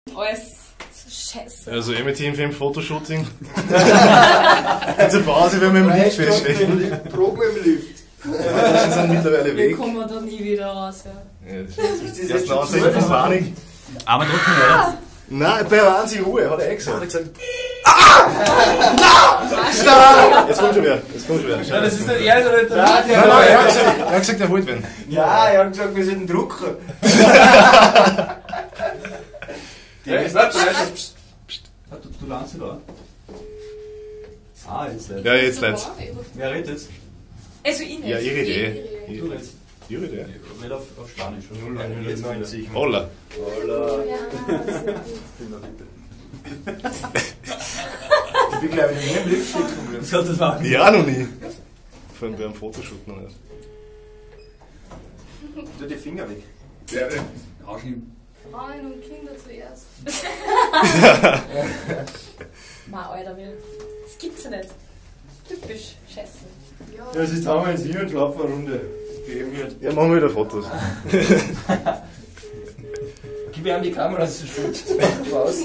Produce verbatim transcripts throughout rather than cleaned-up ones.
Alles so scheiße. Also Amity im Film Fotoshooting. Kurze Pause, wenn wir im Lift feststecken. Die Proben im Lift. Ja, sind mittlerweile Wir weg. kommen da nie wieder raus. Ja. Ja, das ist das erste Anzeichen von Panik. Aber drücken wir, oder? Nein, bei Wahnsinn Ruhe, hat er eh gesagt. Hat er gesagt. Ah! Nein! Jetzt kommt schon wieder. Jetzt kommt schon wieder. Ja, das ist nicht er, sondern der. Nein, nein, er hat gesagt, er hat gesagt, er wollte wen. Ja, er hat gesagt, wir sind ein Drucker. Die ist nicht so. Du, du lernst sie da. Ah, jetzt nicht. Ja, jetzt leid's. Wer redet jetzt? Also ich nicht. Ja, ich rede eh. Du redest. Ich rede eh. Nicht auf, auf Spanisch. null neunundneunzig. Hola. Hola. Ich bin glaube ich nie im Lift stecken. Das hat das machen. Ja, noch nie. Vor allem beim Fotoshoot noch nicht. Tu die Finger weg. Ja, Ausschnieben. Frauen und Kinder zuerst. Ma, Alter, wir. Das gibt's ja nicht. Typisch, scheiße. Ja, es ist damals hier und schlafen eine Runde. ja, machen wir wieder Fotos. Gib mir an die Kamera, das ist gut. Was?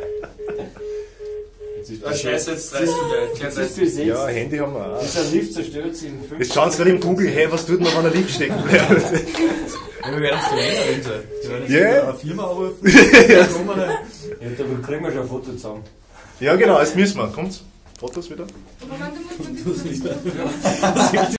Ah, scheiße, jetzt reißt du gleich. Das ist bis jetzt. Ja, Handy haben wir auch. Dieser Lift zerstört sich in fünf. Jetzt schauen sie gerade im Google, hey, was tut man, wenn er Lift stecken bleibt? Ja, wir werden es zur Lehrerin sein. Wir werden jetzt Yeah. eine Firma anrufen. Ja, da kriegen wir schon ein Foto zusammen. Ja, genau, jetzt müssen wir. Kommt's? Fotos wieder? Aber man, du musst Du musst nicht.